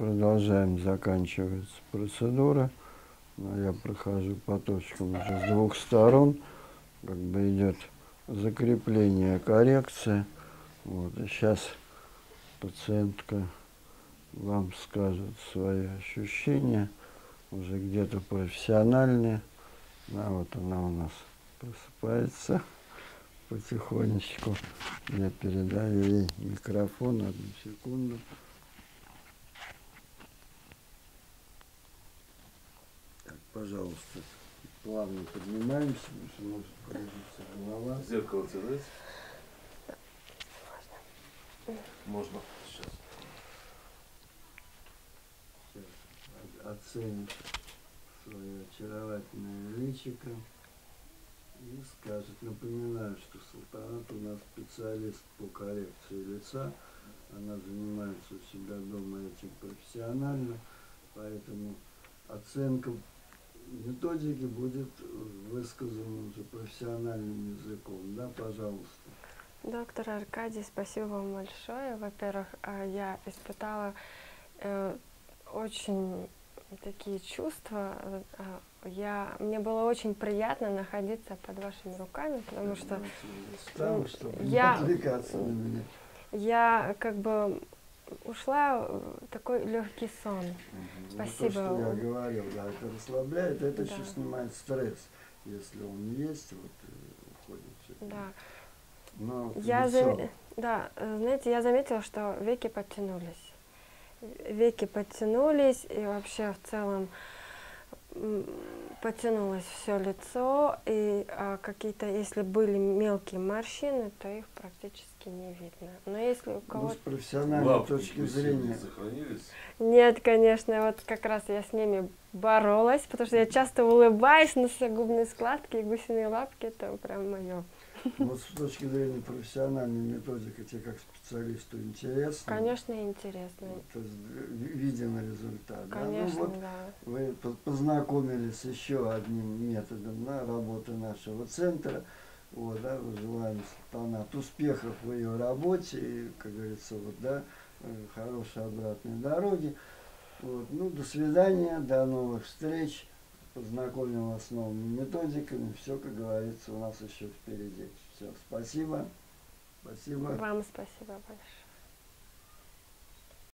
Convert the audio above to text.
продолжаем, заканчивается процедура. Я прохожу по точкам уже с двух сторон. Как бы идет закрепление, коррекция. Вот. И сейчас пациентка вам скажет свои ощущения, уже где-то профессиональные. Вот она у нас просыпается потихонечку. Я передаю ей микрофон, одну секунду. Так, пожалуйста, плавно поднимаемся, потому что может кружиться голова. Зеркало делать? Можно. Сейчас. Сейчас оценит свое очаровательное личико и скажет. Напоминаю, что Салтанат у нас специалист по коррекции лица. Она занимается у себя дома этим профессионально, поэтому оценка методики будет высказана уже профессиональным языком. Да, пожалуйста. Доктор Аркадий, спасибо вам большое. Во-первых, я испытала очень такие чувства. Мне было очень приятно находиться под вашими руками, потому что я как бы ушла в такой легкий сон. Спасибо. То, что я говорил, да, это расслабляет, это еще снимает стресс, если он есть, вот уходит все. Да. Но знаете, я заметила, что веки подтянулись. Веки подтянулись, и вообще в целом потянулось все лицо, и какие-то, если были мелкие морщины, то их практически не видно. Но если у кого-то... с профессиональной точки зрения... Сохранились? Нет, конечно, вот как раз я с ними боролась, потому что я часто улыбаюсь, носогубные складки и гусиные лапки, это прям мое. Вот с точки зрения профессиональной методики, тебе как специалисту интересно? Конечно, интересно. То есть виден результат. Конечно, да? Ну, вот да. вы познакомились с еще одним методом работы нашего центра. Вот, да, желаем Салтанат успехов в ее работе и, как говорится, вот, да, хорошей обратной дороги. Вот, ну, до свидания, до новых встреч. Познакомим вас с новыми методиками. Все, как говорится, у нас еще впереди. Все, спасибо. Спасибо. Вам спасибо большое.